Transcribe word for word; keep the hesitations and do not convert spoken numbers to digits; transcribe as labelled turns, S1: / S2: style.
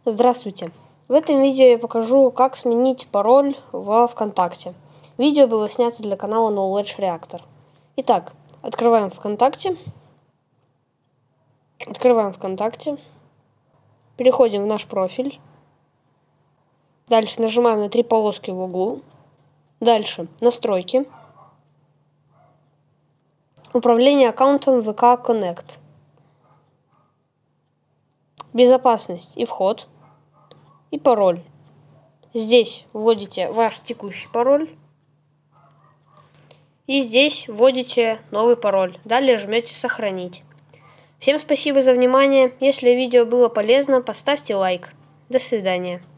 S1: Здравствуйте! В этом видео я покажу, как сменить пароль во ВКонтакте. Видео было снято для канала Knowledge Reactor. Итак, открываем ВКонтакте. Открываем ВКонтакте. Переходим в наш профиль. Дальше нажимаем на три полоски в углу. Дальше настройки. Управление аккаунтом вэ ка Connect. Безопасность и вход. И пароль. Здесь вводите ваш текущий пароль. И здесь вводите новый пароль. Далее жмете «Сохранить». Всем спасибо за внимание. Если видео было полезно, поставьте лайк. До свидания.